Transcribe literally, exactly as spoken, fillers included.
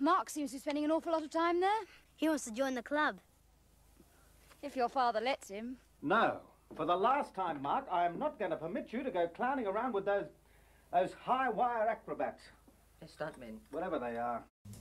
Mark seems to be spending an awful lot of time there. He wants to join the club. If your father lets him. No. For the last time, Mark, I am not going to permit you to go clowning around with those, those high-wire acrobats. They're stuntmen. Whatever they are.